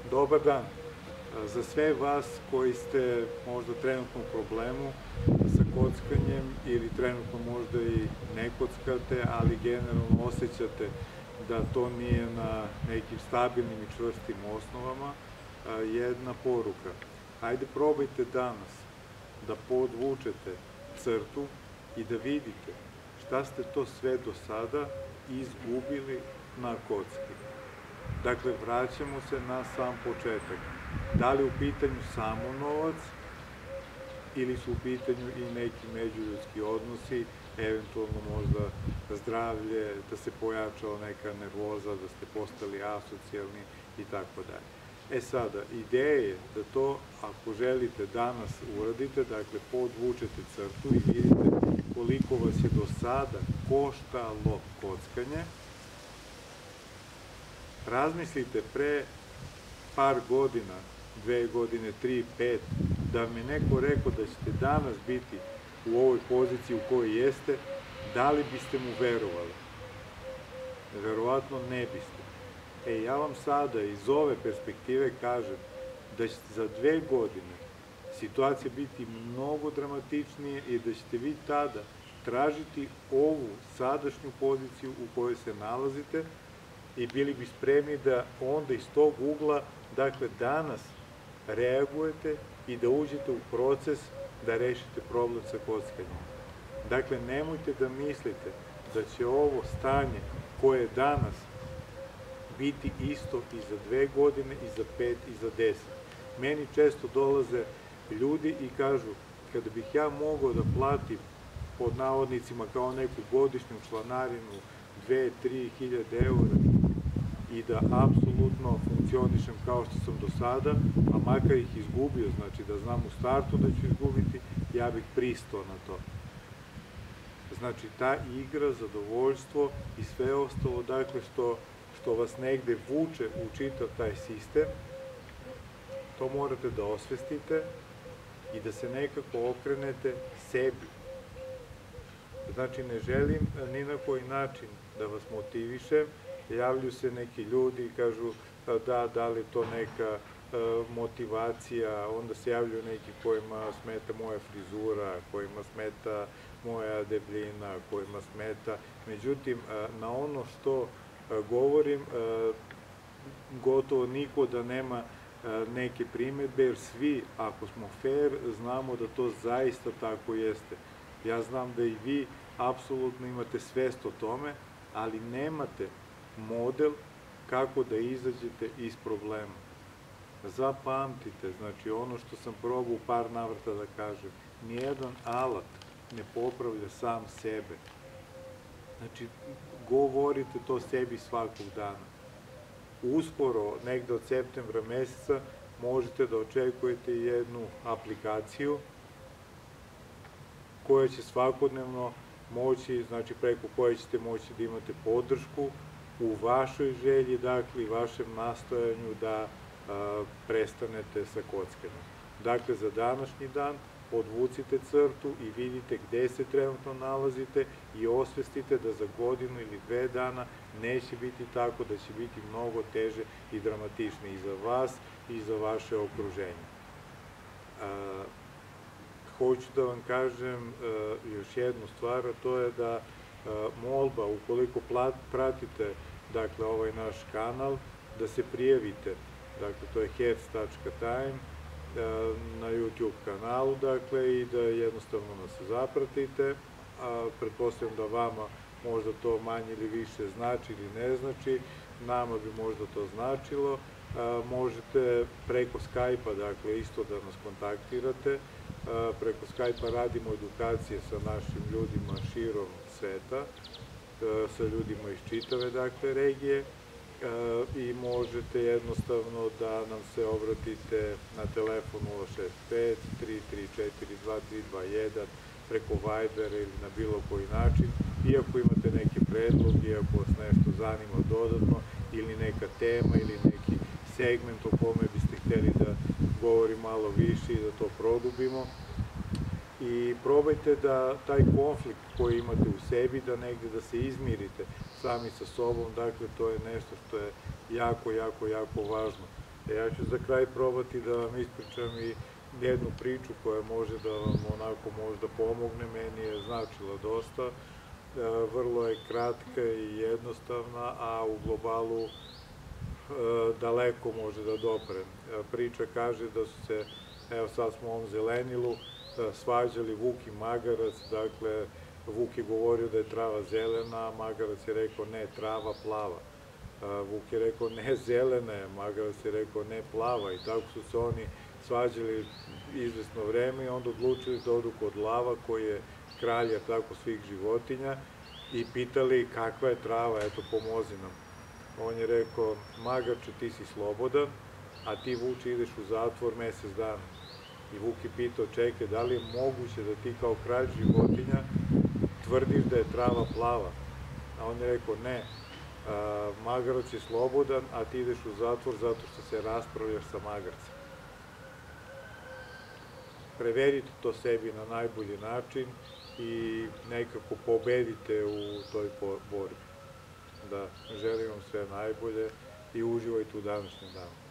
Dobar dan. Za sve vas koji ste možda trenutno u problemu sa kockanjem ili trenutno možda i ne kockate, ali generalno osjećate da to nije na nekim stabilnim i čvrstim osnovama, jedna poruka. Hajde probajte danas da podvučete crtu i da vidite šta ste to sve do sada izgubili na kocki. Dakle, vraćamo se na sam početak. Da li u pitanju samo novac ili su u pitanju i neki međuljudski odnosi, eventualno možda zdravlje, da se pojačala neka nervoza, da ste postali asocijalni i tako dalje. Sada, ideja je da to, ako želite danas uradite, dakle, podvučete crtu i vidite koliko vas je do sada koštalo kockanje. Razmislite pre par godina, 2 godine, 3, 5, da mi neko rekao da ćete danas biti u ovoj poziciji u kojoj jeste, da li biste mu verovali? Verovatno ne biste. Ja vam sada iz ove perspektive kažem da će za 2 godine situacija biti mnogo dramatičnije i da ćete vi tada tražiti ovu sadašnju poziciju u kojoj se nalazite i bili bi spremni da onda iz tog ugla, dakle danas, reagujete i da uđete u proces da rešite problem sa kockanjem. Dakle, nemojte da mislite da će ovo stanje koje je danas biti isto i za 2 godine, i za 5, i za 10. Meni često dolaze ljudi i kažu, kada bih ja mogao da platim pod navodnicima kao neku godišnju članarinu 2-3 hiljade eura i da apsolutno funkcionišem kao što sam do sada, a makar ih izgubio, znači da znam u startu da ću izgubiti, ja bih pristao na to. Znači, ta igra, zadovoljstvo i sve ostalo, dakle, što vas negde vuče u čitav taj sistem, to morate da osvestite i da se nekako okrenete sebi. Znači, ne želim ni na koji način da vas motivišem. Javljaju se neki ljudi i kažu da li je to neka motivacija, onda se javljaju neki kojima smeta moja frizura, kojima smeta moja debljina, kojima smeta. Međutim, na ono što govorim, gotovo niko da nema neke primedbe, jer svi, ako smo fair, znamo da to zaista tako jeste. Ja znam da i vi apsolutno imate svest o tome, ali nemate model kako da izađete iz problema. Zapamtite, znači ono što sam probao u par navrata da kažem, nijedan alat ne popravlja sam sebe. Znači, govorite to sebi svakog dana. Uskoro, negde od septembra meseca, možete da očekujete jednu aplikaciju koja će svakodnevno moći, znači preko koje ćete moći da imate podršku u vašoj želji, dakle, i vašem nastojanju da prestanete sa kockanjem. Dakle, za današnji dan podvucite crtu i vidite gde se trenutno nalazite i osvestite da za godinu ili 2 dana neće biti tako, da će biti mnogo teže i dramatičnije i za vas i za vaše okruženje. Hoću da vam kažem još jednu stvar, a to je da molba, ukoliko pratite ovaj naš kanal, da se prijavite, dakle to je hertz.time na YouTube kanalu, dakle, i da jednostavno nas zapratite. Pretpostavljam da vama možda to manje ili više znači ili ne znači, nama bi možda to značilo. Možete preko Skype-a, dakle, isto da nas kontaktirate. Preko Skype-a radimo edukacije sa našim ljudima širom sveta, sa ljudima iz čitave, dakle, regije, i možete jednostavno da nam se obratite na telefon 065 334 2321 preko Vibera ili na bilo koji način, iako imate neke predloge, iako vas nešto zanima dodatno ili neka tema ili neki segment o kome biste hteli da govorim malo više i da to produbimo. I probajte da taj konflikt koji imate u sebi, da negde da se izmirite sami sa sobom, dakle to je nešto što je jako, jako, jako važno. Ja ću za kraj probati da vam ispričam i jednu priču koja može da vam onako možda pomogne, meni je značila dosta. Vrlo je kratka i jednostavna, a u globalu daleko može da dopre. Priča kaže da su se, evo sad smo u ovom zelenilu, svađali Vuk i magarac, dakle, Vuk je govorio da je trava zelena, a magarac je rekao ne, trava plava. Vuk je rekao ne, zelena je, magarac je rekao ne, plava, i tako su se oni svađali izvesno vreme i onda odlučili da odu kod lava, koji je kralj tako svih životinja, i pitali kakva je trava, eto pomozi nam. On je rekao, magarče, ti si slobodan, a ti, Vuče, ideš u zatvor mesec dana. I Vuk je pitao, čekaj, da li je moguće da ti kao kralj životinja tvrdiš da je trava plava? A on je rekao, ne, magarac je slobodan, a ti ideš u zatvor zato što se raspravljaš sa magarcem. Prevedite to sebi na najbolji način i nekako pobedite u toj borbi. Da, želim vam sve najbolje i uživajte u današnjem danu.